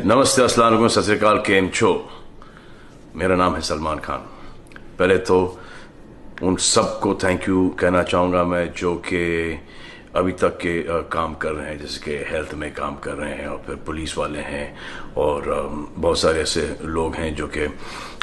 नमस्ते, अस्सलाम वालेकुम, सत श्री अकाल, केम छो। मेरा नाम है सलमान खान। पहले तो उन सबको थैंक यू कहना चाहूँगा मैं जो कि अभी तक के काम कर रहे हैं, जैसे कि हेल्थ में काम कर रहे हैं और फिर पुलिस वाले हैं और बहुत सारे ऐसे लोग हैं जो कि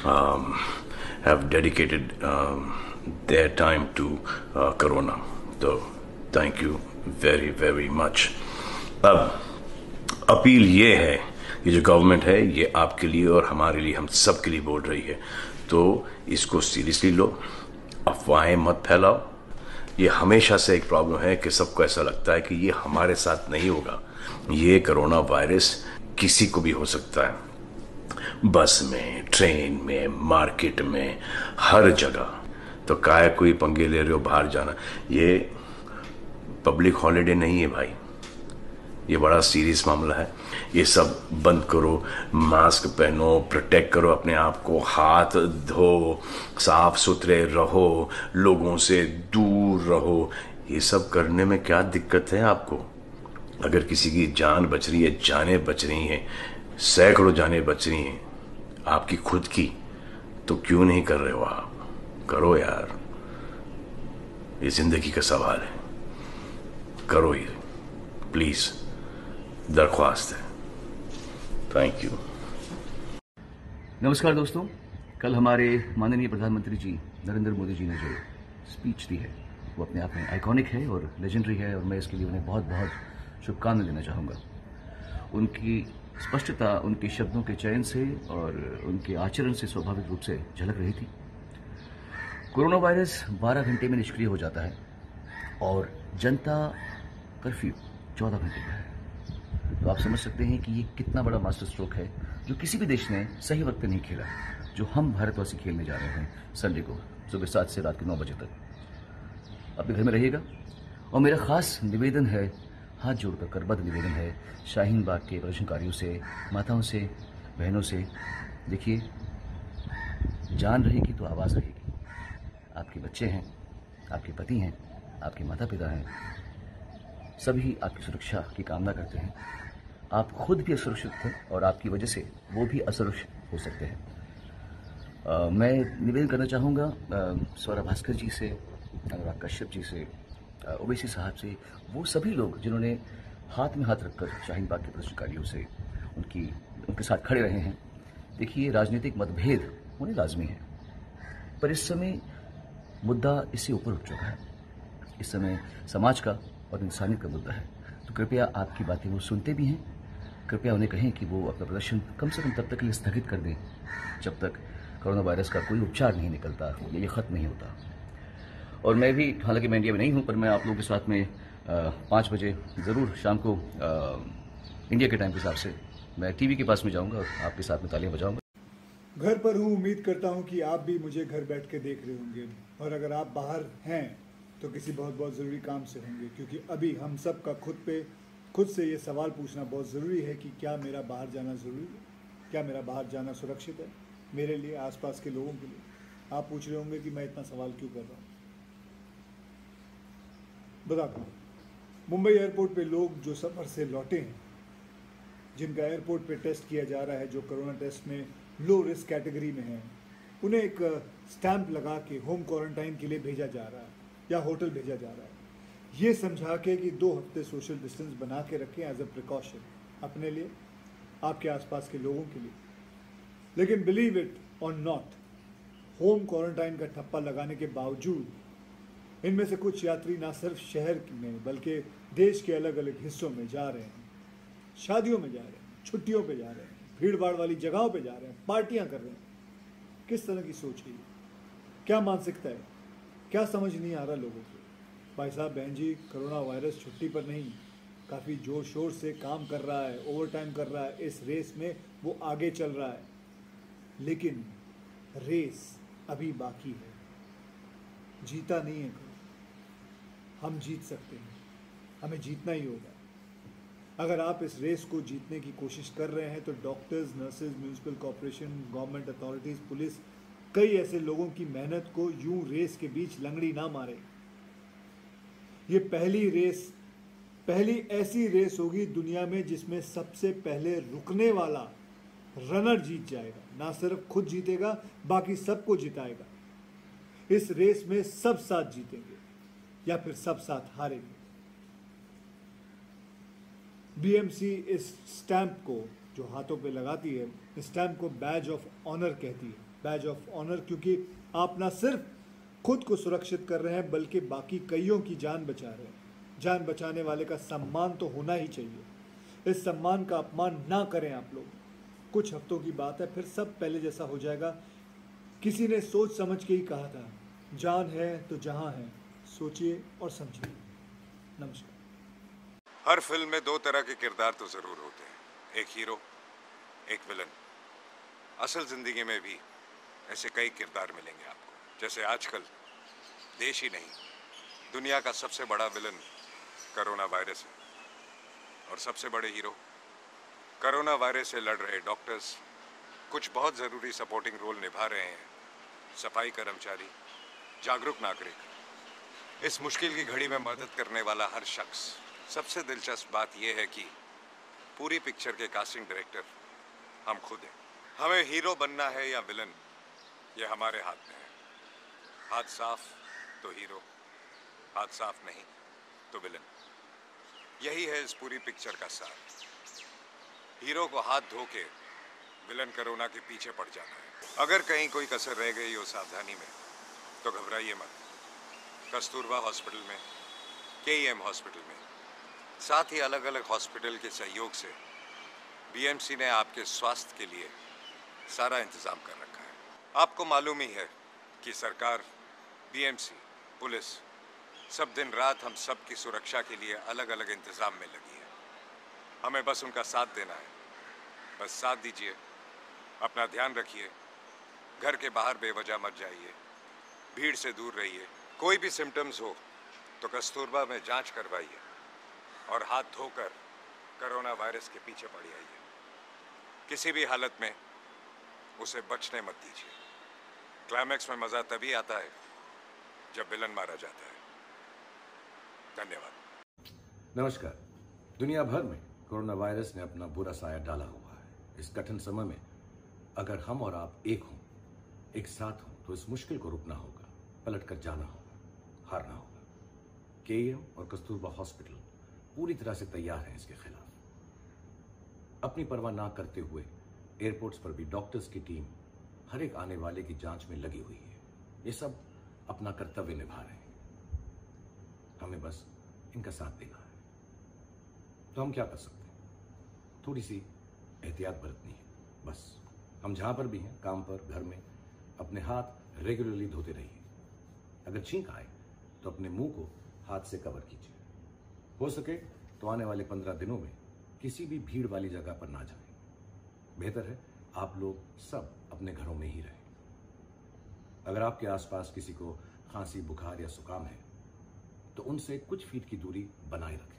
have dedicated their time to corona. तो thank you very very much. अब अपील ये है कि जो गवर्नमेंट है ये आपके लिए और हमारे लिए, हम सब के लिए बोल रही है, तो इसको सीरियसली लो, अफवाहें मत फैलाओ। ये हमेशा से एक प्रॉब्लम है कि सबको ऐसा लगता है कि ये हमारे साथ नहीं होगा। ये कोरोना वायरस किसी को भी हो सकता है, बस में, ट्रेन में, मार्केट में, हर जगह। तो काहे कोई पंगे ले रहे हो बाहर जाना? ये पब्लिक हॉलीडे नहीं है भाई, ये बड़ा सीरियस मामला है। ये सब बंद करो, मास्क पहनो, प्रोटेक्ट करो अपने आप को, हाथ धो, साफ सुथरे रहो, लोगों से दूर रहो। ये सब करने में क्या दिक्कत है आपको? अगर किसी की जान बच रही है, जानें बच रही हैं, सैकड़ों जानें बच रही हैं आपकी खुद की, तो क्यों नहीं कर रहे हो आप? करो यार, ये जिंदगी का सवाल है, करो ये प्लीज, दरख्वास्त है। Thank you. नमस्कार दोस्तों, कल हमारे माननीय प्रधानमंत्री जी नरेंद्र मोदी जी ने जो स्पीच दी है वो अपने आप में आइकॉनिक है और लेजेंडरी है, और मैं इसके लिए उन्हें बहुत बहुत शुभकामनाएं देना चाहूँगा। उनकी स्पष्टता उनके शब्दों के चयन से और उनके आचरण से स्वाभाविक रूप से झलक रही थी। कोरोना वायरस 12 घंटे में निष्क्रिय हो जाता है और जनता कर्फ्यू 14 घंटे का है। तो आप समझ सकते हैं कि ये कितना बड़ा मास्टर स्ट्रोक है जो किसी भी देश ने सही वक्त पे नहीं खेला, जो हम भारतवासी खेलने जा रहे हैं संडे को सुबह 7 से रात के 9 बजे तक। अपने घर में रहिएगा। और मेरा खास निवेदन है, हाथ जोड़कर करबद्ध निवेदन है शाहीन बाग के प्रदर्शनकारियों से, माताओं से, बहनों से, देखिए, जान रहेगी तो आवाज़ रहेगी। आपके बच्चे हैं, आपके पति हैं, आपके माता पिता हैं, सभी आपकी सुरक्षा की कामना करते हैं। आप खुद भी असुरक्षित थे और आपकी वजह से वो भी असुरक्षित हो सकते हैं। मैं निवेदन करना चाहूँगा स्वरा भास्कर जी से, अनुराग कश्यप जी से, ओवैसी साहब से, वो सभी लोग जिन्होंने हाथ में हाथ रखकर शाहीन बाग के प्रदर्शनकारियों से उनके साथ खड़े रहे हैं। देखिए, राजनीतिक मतभेद होने लाजमी है, पर इस समय मुद्दा इससे ऊपर उठ चुका है। इस समय समाज का और इंसानियत का मुद्दा है। तो कृपया आपकी बातें वो सुनते भी हैं, कृपया उन्हें कहें कि वो अपना प्रदर्शन कम से कम तब तक के लिए स्थगित कर दें जब तक कोरोना वायरस का कोई उपचार नहीं निकलता या ये ख़त्म नहीं होता। और मैं भी, हालांकि मैं इंडिया में नहीं हूं, पर मैं आप लोगों के साथ में 5 बजे ज़रूर शाम को इंडिया के टाइम के हिसाब से मैं टीवी के पास में जाऊंगा और आपके साथ में तालियां बजाऊंगा। घर पर हूँ, उम्मीद करता हूँ कि आप भी मुझे घर बैठ के देख रहे होंगे, और अगर आप बाहर हैं तो किसी बहुत बहुत ज़रूरी काम से होंगे, क्योंकि अभी हम सब का खुद से ये सवाल पूछना बहुत ज़रूरी है कि क्या मेरा बाहर जाना ज़रूरी है, क्या मेरा बाहर जाना सुरक्षित है मेरे लिए, आसपास के लोगों के लिए। आप पूछ रहे होंगे कि मैं इतना सवाल क्यों कर रहा हूँ। बताता हूँ। मुंबई एयरपोर्ट पे लोग जो सफ़र से लौटे हैं, जिनका एयरपोर्ट पे टेस्ट किया जा रहा है, जो कोरोना टेस्ट में लो रिस्क कैटेगरी में है, उन्हें एक स्टैंप लगा के होम क्वारंटाइन के लिए भेजा जा रहा है या होटल भेजा जा रहा है, ये समझा के कि 2 हफ्ते सोशल डिस्टेंस बना के रखें एज अ प्रिकॉशन अपने लिए, आपके आसपास के लोगों के लिए। लेकिन believe it or not, home quarantine का ठप्पा लगाने के बावजूद इनमें से कुछ यात्री ना सिर्फ शहर में बल्कि देश के अलग अलग हिस्सों में जा रहे हैं, शादियों में जा रहे हैं, छुट्टियों पे जा रहे हैं, भीड़ भाड़ वाली जगहों पे जा रहे हैं, पार्टियां कर रहे हैं। किस तरह की सोच है ये? क्या मानसिकता है? क्या समझ नहीं आ रहा लोगों को? भाई साहब, बहन जी, कोरोना वायरस छुट्टी पर नहीं, काफ़ी जोर शोर से काम कर रहा है, ओवर टाइम कर रहा है, इस रेस में वो आगे चल रहा है। लेकिन रेस अभी बाकी है, जीता नहीं है कोई। हम जीत सकते हैं, हमें जीतना ही होगा। अगर आप इस रेस को जीतने की कोशिश कर रहे हैं तो doctors, nurses, municipal corporation, government authorities, police, कई ऐसे लोगों की मेहनत को यूं रेस के बीच लंगड़ी ना मारे। ये पहली रेस पहली ऐसी रेस होगी दुनिया में जिसमें सबसे पहले रुकने वाला रनर जीत जाएगा। ना सिर्फ खुद जीतेगा, बाकी सबको जिताएगा। इस रेस में सब साथ जीतेंगे या फिर सब साथ हारेंगे। बीएमसी इस स्टैंप को जो हाथों पे लगाती है, इस स्टैंप को बैज ऑफ ऑनर कहती है। बैज ऑफ ऑनर क्योंकि आप ना सिर्फ खुद को सुरक्षित कर रहे हैं बल्कि बाकी कईयों की जान बचा रहे हैं। जान बचाने वाले का सम्मान तो होना ही चाहिए। इस सम्मान का अपमान ना करें आप लोग। कुछ हफ्तों की बात है, फिर सब पहले जैसा हो जाएगा। किसी ने सोच समझ के ही कहा था, जान है तो जहां है, सोचिए और समझिए। नमस्कार। हर फिल्म में दो तरह के किरदार तो जरूर होते हैं, एक हीरो, एक विलन। असल जिंदगी में भी ऐसे कई किरदार मिलेंगे आपको। जैसे आजकल देश ही नहीं, दुनिया का सबसे बड़ा विलन कोरोना वायरस है और सबसे बड़े हीरो कोरोना वायरस से लड़ रहे डॉक्टर्स, कुछ बहुत ज़रूरी सपोर्टिंग रोल निभा रहे हैं, सफाई कर्मचारी, जागरूक नागरिक। इस मुश्किल की घड़ी में मदद करने वाला हर शख्स। सबसे दिलचस्प बात यह है कि पूरी पिक्चर के कास्टिंग डायरेक्टर हम खुद हैं। हमें हीरो बनना है या विलन, ये हमारे हाथ में है। हाथ साफ तो हीरो, हाथ साफ नहीं तो विलन। यही है इस पूरी पिक्चर का सार। हीरो को हाथ धो के विलन कोरोना के पीछे पड़ जाना है। अगर कहीं कोई कसर रह गई हो सावधानी में तो घबराइए मत। कस्तूरबा हॉस्पिटल में, केईएम हॉस्पिटल में, साथ ही अलग अलग हॉस्पिटल के सहयोग से बीएमसी ने आपके स्वास्थ्य के लिए सारा इंतजाम कर रखा है। आपको मालूम ही है कि सरकार, बीएमसी, पुलिस सब दिन रात हम सब की सुरक्षा के लिए अलग अलग इंतजाम में लगी है। हमें बस उनका साथ देना है। बस साथ दीजिए, अपना ध्यान रखिए, घर के बाहर बेवजह मत जाइए, भीड़ से दूर रहिए। कोई भी सिम्टम्स हो तो कस्तूरबा में जांच करवाइए और हाथ धोकर कोरोना वायरस के पीछे पड़ जाइए। किसी भी हालत में उसे बचने मत दीजिए। क्लाइमैक्स में मजा तभी आता है जब विलन मारा जाता है। धन्यवाद। नमस्कार। दुनिया भर में कोरोना वायरस ने अपना बुरा साया डाला हुआ है। इस कठिन समय में अगर हम और आप एक हों, एक साथ हों, तो इस मुश्किल को रुकना होगा, पलटकर जाना होगा, हारना होगा। केईएम और कस्तूरबा हॉस्पिटल पूरी तरह से तैयार हैं इसके खिलाफ। अपनी परवाह ना करते हुए एयरपोर्ट्स पर भी डॉक्टर्स की टीम हर एक आने वाले की जांच में लगी हुई है। ये सब अपना कर्तव्य निभा रहे हैं। हमें बस इनका साथ देना है। तो हम क्या कर सकते हैं? थोड़ी सी एहतियात बरतनी है बस। हम जहां पर भी हैं, काम पर, घर में, अपने हाथ रेगुलरली धोते रहिए। अगर छींक आए तो अपने मुंह को हाथ से कवर कीजिए। हो सके तो आने वाले 15 दिनों में किसी भी भीड़ वाली जगह पर ना जाएं। बेहतर है आप लोग सब अपने घरों में ही रहें। अगर आपके आसपास किसी को खांसी, बुखार या जुकाम है तो उनसे कुछ फीट की दूरी बनाए रखें।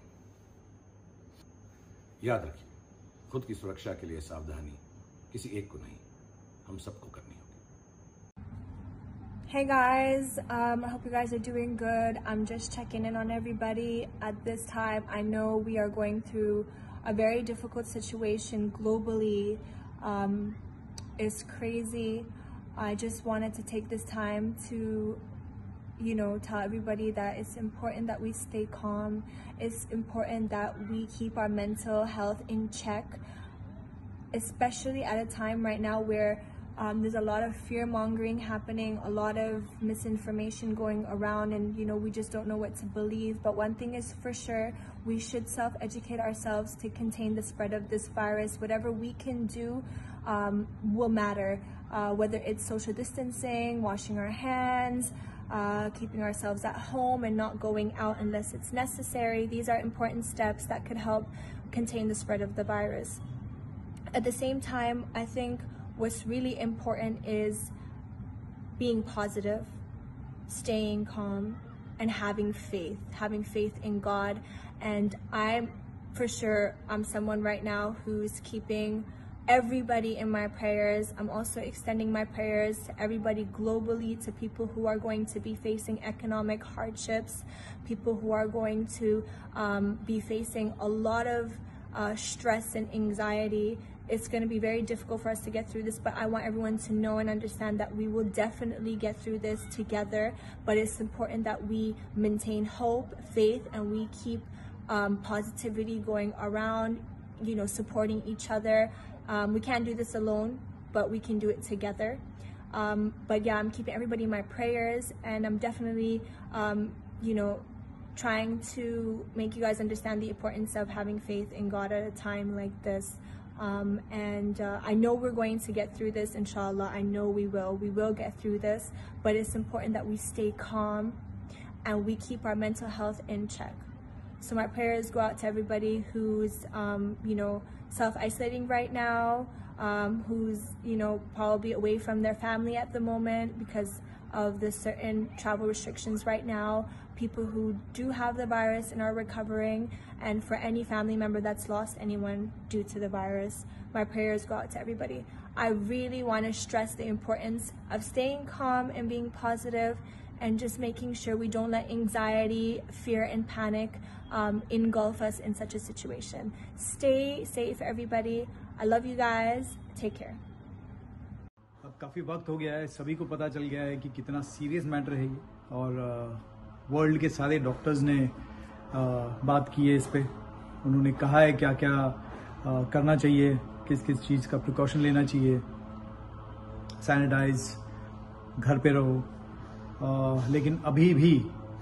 याद रखिए, खुद की सुरक्षा के लिए सावधानी किसी एक को नहीं, हम सबको करनी होगी। Hey guys, I hope you guys are doing good. I'm just checking in on everybody at this time. I know we are going through a very difficult situation globally. It's crazy. I just wanted to take this time to tell everybody that it's important that we stay calm. It's important that we keep our mental health in check, especially at a time right now where there's a lot of fear mongering happening, a lot of misinformation going around, and we just don't know what to believe. But one thing is for sure, we should self-educate ourselves to contain the spread of this virus. Whatever we can do will matter, whether it's social distancing, washing our hands, keeping ourselves at home and not going out unless it's necessary. These are important steps that could help contain the spread of the virus. At the same time, I think what's really important is being positive, staying calm, and having faith in God. And I'm someone right now who's keeping everybody in my prayers. I'm also extending my prayers to everybody globally, to people who are going to be facing economic hardships, people who are going to be facing a lot of stress and anxiety. It's going to be very difficult for us to get through this, but I want everyone to know and understand that we will definitely get through this together. But it's important that we maintain hope, faith, and we keep positivity going around, you know, supporting each other. We can't do this alone, but we can do it together. But yeah, I'm keeping everybody in my prayers, and I'm definitely, you know, trying to make you guys understand the importance of having faith in God at a time like this. I know we're going to get through this, inshallah. I know we will get through this, but it's important that we stay calm and we keep our mental health in check. So my prayers go out to everybody who's, you know, self-isolating right now, who's, you know, probably away from their family at the moment because of the certain travel restrictions right now, people who do have the virus and are recovering, and for any family member that's lost anyone due to the virus, my prayers go out to everybody. I really want to stress the importance of staying calm and being positive, and just making sure we don't let anxiety, fear, and panic engulf us in such a situation. Stay safe, everybody. I love you guys. Take care. अब काफ़ी वक्त हो गया है, सभी को पता चल गया है कि कितना सीरियस मैटर है ये, और वर्ल्ड के सारे डॉक्टर्स ने बात की है इस पे। उन्होंने कहा है क्या क्या करना चाहिए, किस किस चीज़ का प्रिकॉशन लेना चाहिए, सैनिटाइज, घर पे रहो। लेकिन अभी भी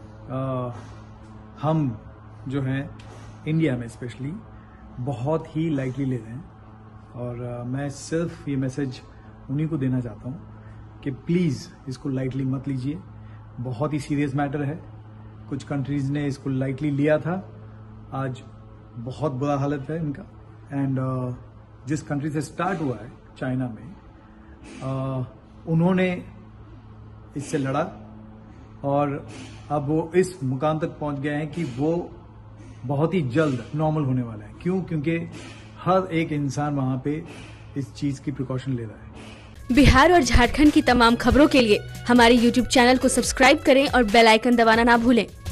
हम जो हैं इंडिया में स्पेशली बहुत ही लाइटली ले रहे हैं, और मैं सिर्फ ये मैसेज उन्हीं को देना चाहता हूँ कि प्लीज़ इसको लाइटली मत लीजिए। बहुत ही सीरियस मैटर है। कुछ कंट्रीज़ ने इसको लाइटली लिया था, आज बहुत बुरा हालत है इनका। एंड जिस कंट्री से स्टार्ट हुआ है, चाइना में, उन्होंने इससे लड़ा और अब वो इस मुकाम तक पहुंच गए हैं कि वो बहुत ही जल्द नॉर्मल होने वाला है। क्यों? क्योंकि हर एक इंसान वहां पे इस चीज की प्रिकॉशन ले रहा है। बिहार और झारखंड की तमाम खबरों के लिए हमारे YouTube चैनल को सब्सक्राइब करें और बेल आइकन दबाना ना भूलें।